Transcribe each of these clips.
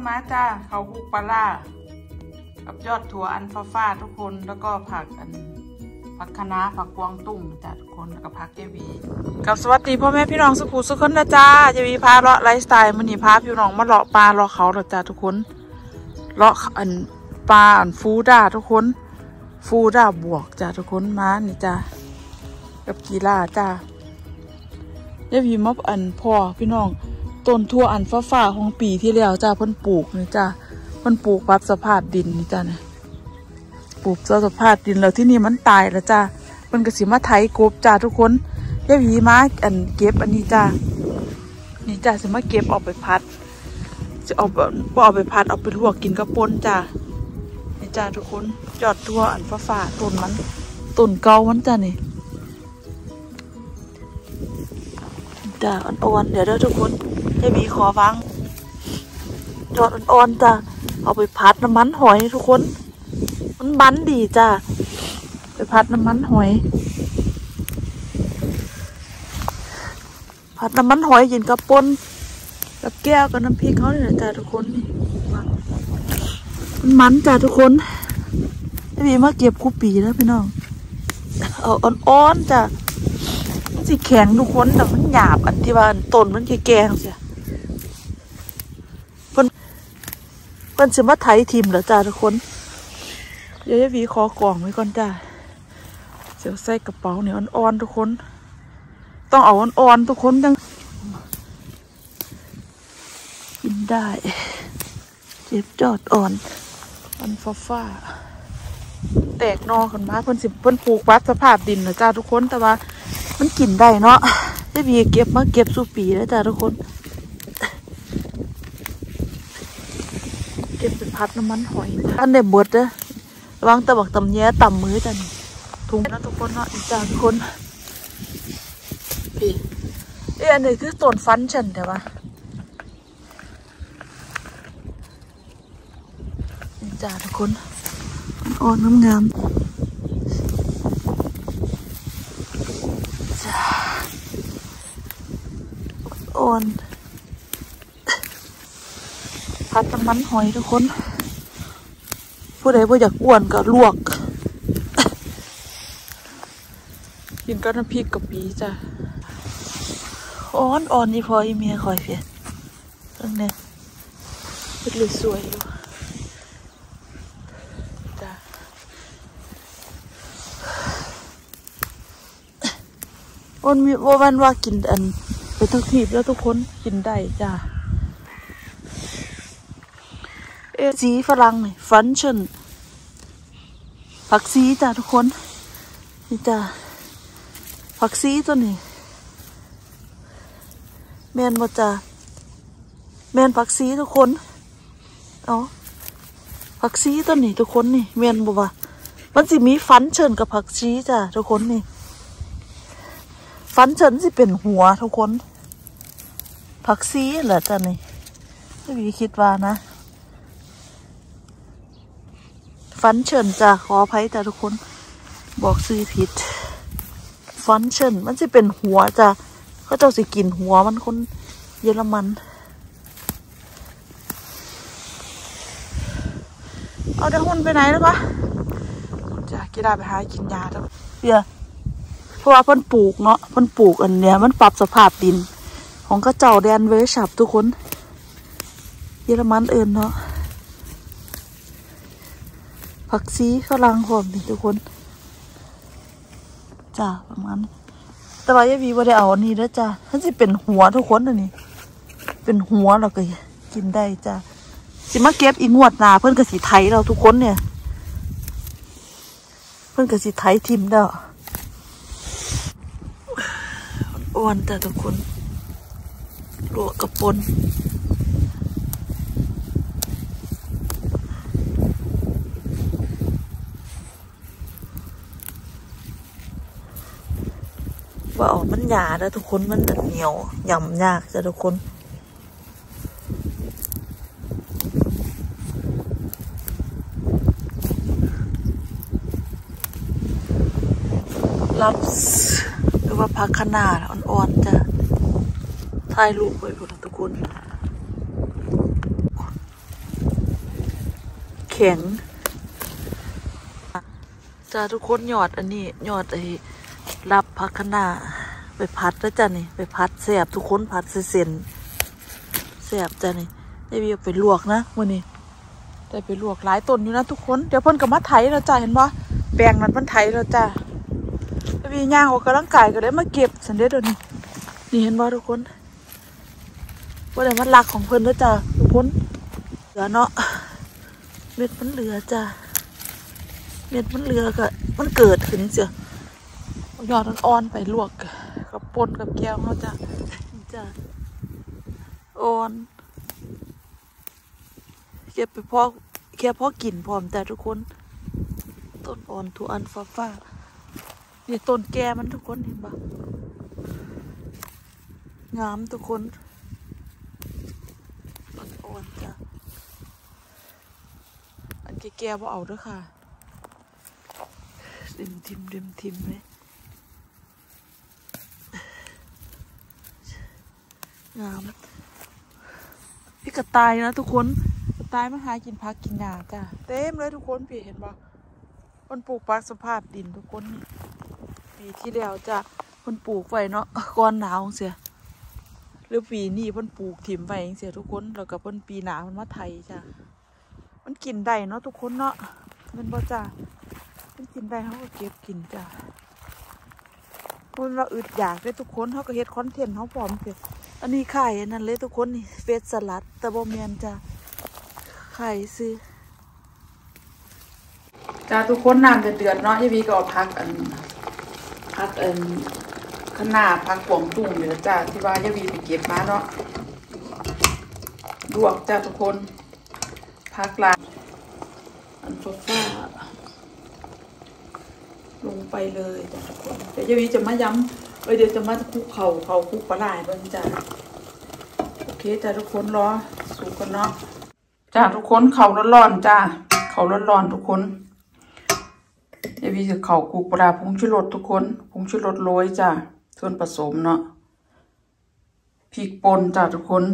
มาจ้าเขาคุกปลาล่ากับยอดถั่วอันฟ้าทุกคนแล้วก็ผักคะน้าผักกวางตุ้งจ้าทุกคนแล้วก็ผักเจวีกับสวัสดีพ่อแม่พี่น้องสุขุสุขคนนะจ้าเจวีพาเลาะไลฟ์สไตล์มันนี่พาพี่น้องมาเลาะปลาเลาะเขาจ้าทุกคนเลาะปลาฟูด้าทุกคนฟูด้าบวกจ้าทุกคนมานี่จ้ากับกีฬาจ้าเจวีมอบพ่อพี่น้องต้นทั่วฟ้าของปีที่แล้วจ้าเพิ่นปลูกนี่จ้าเพิ่นปลูกปรับสภาพดินนี่จ้าเนี่ยปลูกสภาพดินแล้วที่นี่มันตายแล้วจ้าเพิ่นก็สิมาไถกบจ้าทุกคนเดี๋ยววีมาเก็บอันนี้จ้านี่จ้าสิมาเก็บออกไปพัดจะเอาไปพัดเอาไปลวกกินกับป่นจ้านี่จ้าทุกคนยอดทั่วฟ้าต้นมันต้นเก่ามันจ้านี่จ้าอ่อนๆเดี๋ยวทุกคนจะมีขอฟังยอดอ่อนๆจ้าเอาไปพัดน้ำมันหอยทุกคนมันดีจ้าไปพัดน้ำมันหอยผัดน้ำมันหอยกินกับป่นกับแก้วกับน้ำพริกเขาเนี่ยจ้าทุกคนนี่มันจ้าทุกคนจะมีมาเก็บคู่ปีแล้วพี่น้องเอาอ่อนๆจ้าสิแข็งทุกคนแต่มันหยาบอันที่ว่าต้นมันแก่ๆเสียเพิ่นสิมาไถทิมเหรอจ้าทุกคนเดี๋ยวจะวีคอกล่องไว้ก่อนจ้าเสียวใส่กระเป๋าเนี่ยอ่อนๆทุกคนต้องเอาอ่อนๆทุกคนจังกินได้เจ็บจอดอ่อนฟ้าแตกนอขึ้นมาเพิ่นปลูกวัดสภาพดินเหรอจ้าทุกคนแต่ว่ามันกินได้เนาะจะมีเก็บสู่ปีแล้วจ้าทุกคนเก็บเป็นพัดน้ำมันหอยอันเด็ดบดเด้อระวังตะบักตำแย่ต่ำมือจ้ะนี่ถุงนะทุกคนเนาะจ้าทุกคนพี่อันนี้คือต้นฟันฉันแต่ว่าจ้าทุกคนอ่อนงามอ่อนพัดน้ำมันหอยทุกคนผู้ใดบ่อยากอ้วนก็ลวกกินกับน้ำพริกกับปีจ้ะอ่อนนี่พออีเมียคอยเพียเรื่องนี้เป็นเลยสวยอยู่จ้ะมีวันว่ากินไปทั้งทีแล้วทุกคนกินได้จ้ะสีฝรั่งนี่ฟันชั่นผักซีจ้ะทุกคนนี่จ้ะผักซีตัวนี้แมนบ่จ้ะแมนผักซีทุกคนผักซีตัวนี้ทุกคนนี่แมนบ่วะมันสิมีฟันเชิญกับผักซีจ้ะทุกคนนี่ฟันเชิญสิเป็นหัวทุกคนผักซีเหรอจ้ะนี่ไม่มีคิดว่านะฟันเชิญจ้ะขออภัยจ้ะทุกคนบอกซื้อผิดฟันเชิญมันจะเป็นหัวจ้ะเขาเจ้าสิกินหัวมันคนเยอรมันเอาเดี๋ยวหุ่นไปไหนแล้วปะจ้ะกีฬาไปหากินยาแล้วเดี๋ยวเพราะว่าเพิ่นปลูกเนาะเพิ่นปลูกอันเนี้ยมันปรับสภาพดินของเขาเจ้าแดนเวชับทุกคนเยอรมันเอิญเนาะผักซีฝรั่งหอมนี่ทุกคนจ้าประมาณแต่ว่าอย่าวีว่าได้เอาอันนี้แล้วจ้าถ้าจะเป็นหัวทุกคนอันนี้เป็นหัวเราก็กินได้จ้าสิมาเก็บอีงวดนาเพื่อนกระสีไทยเราทุกคนเนี่ยเพื่อนกระสีไทยทิมเด้ออ้วนแต่ทุกคนลวกกับปนว่ามันหยาบนะทุกคนมันเหนียวยำยากจ้ะทุกคนรับหรือว่าพักขนาดอ่อนๆจ้ะถ่ายรูปไว้พวกทุกคนข็งจ้าทุกคนหยอดอันนี้หยอดรับผักคะน้าไปพัดแล้วจ้ะนี่ไปพัดแสบทุกคนพัดเส้นแสบจ้ะนี่ได้ไปเอาไปลวกนะวันนี้ได้ไปลวกหลายต้นอยู่นะทุกคนเดี๋ยวเพิ่นก็มาไถแล้วจ้ะเห็นปะแปลงนั้นเพิ่นไถแล้วจ้ะได้ไปย่างออกกำลังกายก็ได้มาเก็บสันเด็จเดี๋ยวนี้นี่เห็นปะทุกคนว่าแต่มันรักของเพิ่นแล้วจ้ะทุกคนเหลือเนาะเม็ดมันเหลือจ้ะเม็ดมันเหลือก็มันเกิดขึ้นเสียยอดอ่อนไปลวกกับป่นกับแก้วเขาจะอ่อนเก็บไปพอแค่พอกินพร้อมแต่ทุกคนต้นอ่อนทุอันฟ้านี่ต้นแก่มันทุกคนเห็นปะงามทุกคนต้นอ่อนจ้ะอันแก่ๆบ่เอาด้วยค่ะริมทิมเลยงามพี่กระต่ายนะทุกคนกระต่ายมาหากินผักกินหญ้าจ้ะเต็มเลยทุกคนพี่เห็นปะคนปลูกผักสภาพดินทุกคนนี่ปีที่แล้วจ้ะคนปลูกไว้เนาะก่อนหนาวเสียหรือปีนี้คนปลูกถิ่มไว้เสียทุกคนแล้วกับคนปีหนามันมาไทยจ้ะมันกินได้เนาะทุกคนเนาะมันบ่จ้ะมันกินได้เขาก็เก็บกินจ้ะคนเราอึดอยากเลยทุกคนเขาก็เฮ็ดคอนเทนต์เขาพร้อมเก็บอันนี้ไข่นั่นเลยทุกคนนี่เฟสสลัดแต่บ่แม่นจ้ะไข่ซื้อจ้าทุกคนน้ำเดือดเนาะยายวีก็เอาพักข้างหน้าพักกวางตุ้งเดี๋ยวจ้าที่ว่ายายวีไปเก็บมาเนาะลวกจ้าทุกคนพักลาอันฟ้าลงไปเลยจ้าทุกคนเดี๋ยวยายวีจะมาย้ำเดี๋ยวจะมาคลุกเข่าคลุกปลาไหลเบิ่งจ้าโอเคจ้าทุกคนรอสุกกันเนาะจ้าทุกคนเข่าร้อนๆจ้าเข่าร้อนๆทุกคนยายวีจะเข่าคลุกปลาผงชูรสทุกคนผงชูรสโรยจ้าส่วนผสมเนาะพริกป่นจ้าทุกคน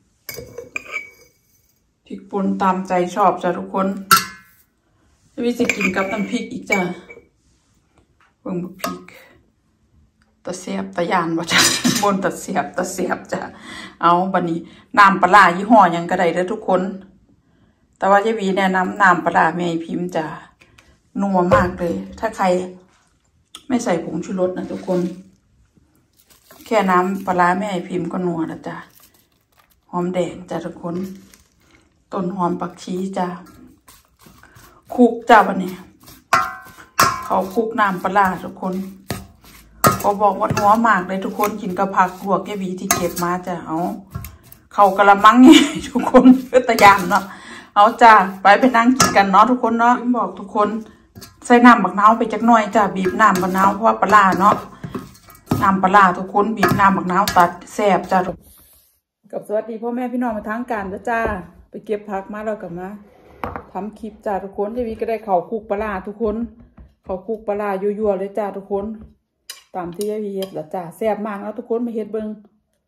พริกป่นตามใจชอบจ้าทุกคนยายวีจะกินกับน้ำพริกอีกจ้าเบิ่งพริกตะเสียบตะยานว่าจ้ะบนตะเสียบจ้ะเอาบัดนี้น้ำปลายี่ห้อยังก็ได้เด้อทุกคนแต่ว่ายายวีแนะนำน้ำปลาแม่พิมพ์จ้ะนัวมากเลยถ้าใครไม่ใส่ผงชูรสนะทุกคนแค่น้ำปลาแม่พิมพ์ก็นัวแล้วจ้ะหอมแดงจ้ะทุกคนต้นหอมผักชีจ้ะคลุกจ้ะวันนี้เขาคลุกน้ำปลาทุกคนเขาบอกว่านัวมากเลยทุกคนกินกับผักลวกยายวีที่เก็บมาจ้ะเอาเขากระมังนี่ทุกคนเพื่อตะยานเนาะเอาจ้ะไปนั่งกินกันเนาะทุกคนเนาะบอกทุกคนใส่น้ำบักนาวไปจักหน่อยจ้ะบีบน้ำบักนาวเพราะว่าปลาเนาะน้ำปลาทุกคนบีบน้ำบักนาวตัดแซ่บจ้ะกับสวัสดีพ่อแม่พี่น้องมาทางการแล้วจ้าไปเก็บผักมาแล้วกลับมาทำคลิปจ้ะทุกคนยายวีก็ได้เข่าคุกปลาทุกคนเข่าคุกปลายั่วๆเลยจ้ะทุกคนตามที่ยายวีเฮ็ดแล้วจ้าแซ่บมากแล้วทุกคนมาเฮ็ดเบิ่ง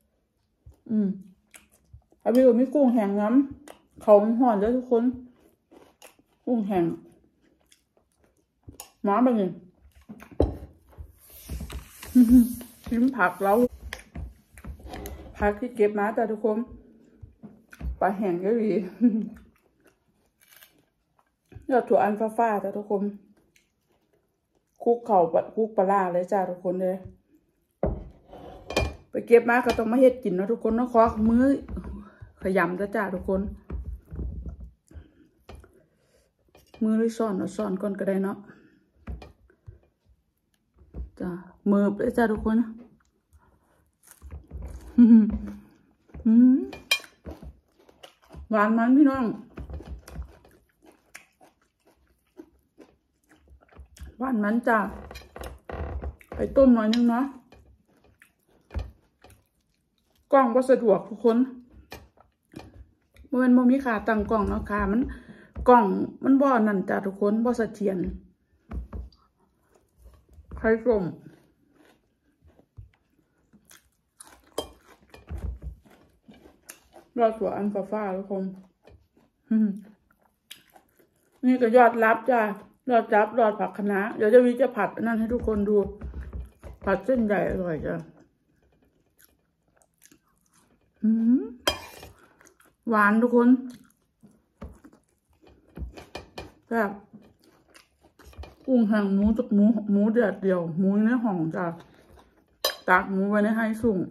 เอาไปมีกุ้งแห้งน้ำเขาห่อนแล้วทุกคนกุ้งแห้งมาแบบนี้ชิมผักแล้วผักที่เก็บมาแต่ทุกคนปลาแห้งก็ดียอดถั่วอันฟ้าแต่ทุกคนคลุกเข่าคลุกปลาเลยจ้าทุกคนเลยไปเก็บมาก็ต้องมาเฮ็ดกินนะทุกคนนะขอมื้อขยำจ้าทุกคนมือเลยซ่อนก่อนก็ได้เนาะจ้ามือเลยจ้าทุกคนหวานมันพี่น้องหวานมันจ้าไปต้มหน่อยนึงเนาะกล้องก็สะดวกทุกคนมันมีขาตั้งกล้องเนาะขามันกล้องมันบ่อนั่นจ้าทุกคนบ่เสถียรไข่ส้มรอดหัวอันฟ้าทุกคนนี่ก็ยอดลับจ้ายอดลับยอดผักคะน้าเดี๋ยวจะวิจะผัดนั่นให้ทุกคนดูผัดเส้นใหญ่อร่อยจ้ะหวานทุกคนแบบกุ้งแห้งหมูจุกหมูเดือดเดียวหมูในห่องจ้ะตากหมูไว้ในไฮสุ่ง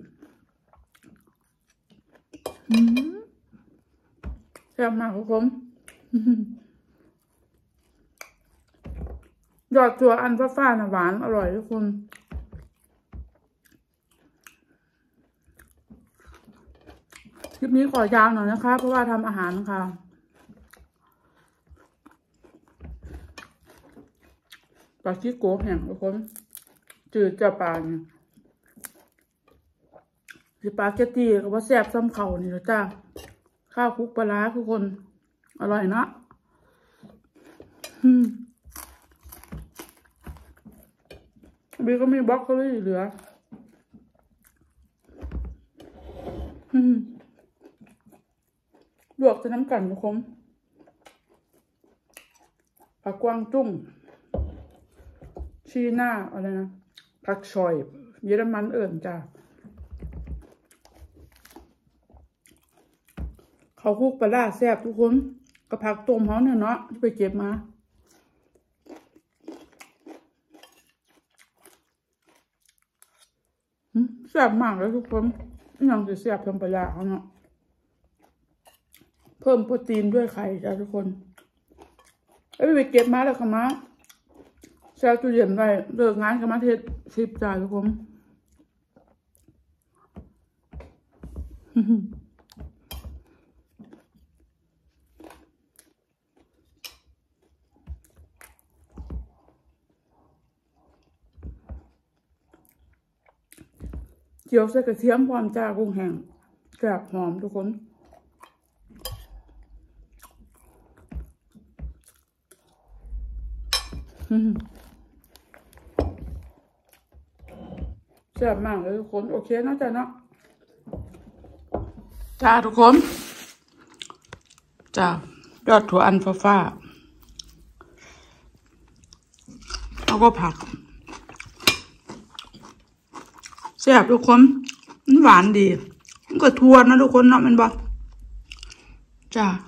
แซ่บมากทุกคนยอดตัวอันฟ้าๆนะหวานอร่อยทุกคนคลิปนี้ขอยาวหน่อยนะคะเพราะว่าทำอาหารค่ะปลาชิโกะแห้งทุกคนจืดจะปลาเนี่ยสปาเกตตี้ก็ว่าแซ่บซ้ำเข่านี่แล้วจ้าข้าวคลุกปลาร้าทุกคนอร่อยนะบีก็มีบล็อกโคลี่เหลือลวกจะน้ำกันทุกคนผักกวางตุ้งชีน่าอะไรนะผักชอยเยอรมันเอิ่นจ้าเขาคลุกปลาร้าแซ่บทุกคนกระผักต้มเขาเนี่ยเนาะไปเก็บมาแซ่บมากเลยทุกคนยังจะแซ่บทำปลาเขาเนาะเพิ่มโปรตีนด้วยไข่จ้าทุกคนไปเก็บมาแล้วค่ะมาแช่ตู้เย็นไว้เลิกงานกับมาเทศ10จ้าทุกคนเจียวใส่กระเทียมพร้อมจ้ากุ้งแห้งแซ่บหอมทุกคนแซ่บมากเลยทุกคนโอเคนะจ๊ะเนาะจ้าทุกคนจ้ายอดถั่วอันฟ้าแล้วก็ผักแซ่บทุกคนมันหวานดีมันก็ทั่วนะทุกคนเนาะมันบอกจ้า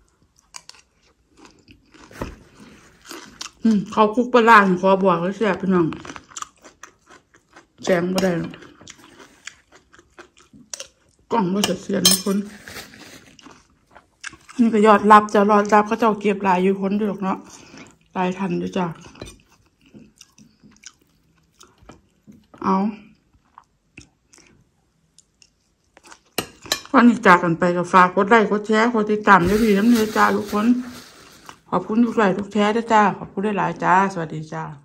เขาคุกปลาล่างขอบอกเลยแซ่บพี่น้องแจงไม่ได้กล่องไม่เสียทุกคนนี่ก็ยอดรับจะรอดรับเขาเจ้าเก็บลายอยู่คนเดียวเนาะลายทันด้วยจ้าเอาก่อนที่จากกันไปก็ฝากกดไลค์กดแชร์กดติดตามด้วยพี่น้ำเนื้อจ้าทุกคนขอบคุณทุกไลค์ทุกแชร์ด้วยจ้าขอบคุณได้หลายจ้าสวัสดีจ้า